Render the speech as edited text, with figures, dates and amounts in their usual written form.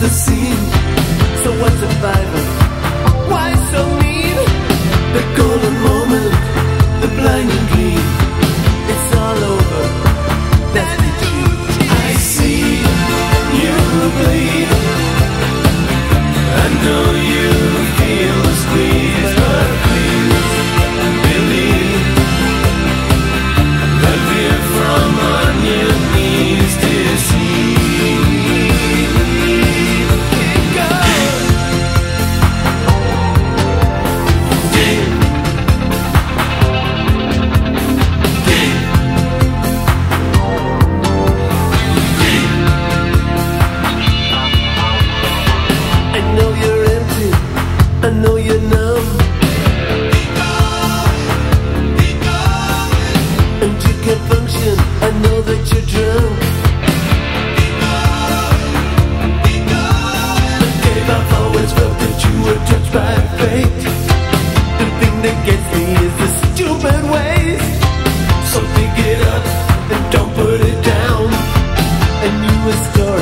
the scene. So what's a survivor? Why so mean? The golden moment, the blinding dream. It's all over, that's the truth. I see you bleed. I know you feel the squeeze, but please believe that we're from on your knees to see. I know you're numb, and you can't function. I know that you're drunk. Dave, I've always felt that you were touched by fate. The thing that gets me is the stupid ways. So pick it up and don't put it down. A new story.